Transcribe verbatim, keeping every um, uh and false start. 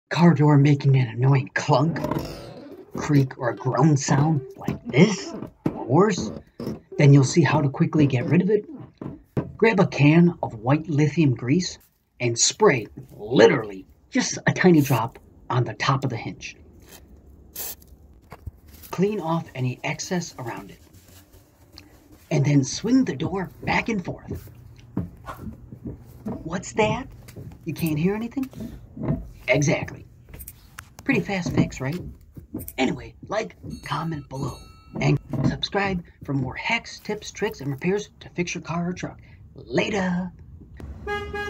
car door making an annoying clunk, creak, or a groan sound like this, or worse, then you'll see how to quickly get rid of it. Grab a can of white lithium grease and spray, literally, just a tiny drop on the top of the hinge. Clean off any excess around it. And then swing the door back and forth. What's that? You can't hear anything? Exactly. Pretty fast fix, right? Anyway, like, comment below, and subscribe for more hacks, tips, tricks, and repairs to fix your car or truck. Later!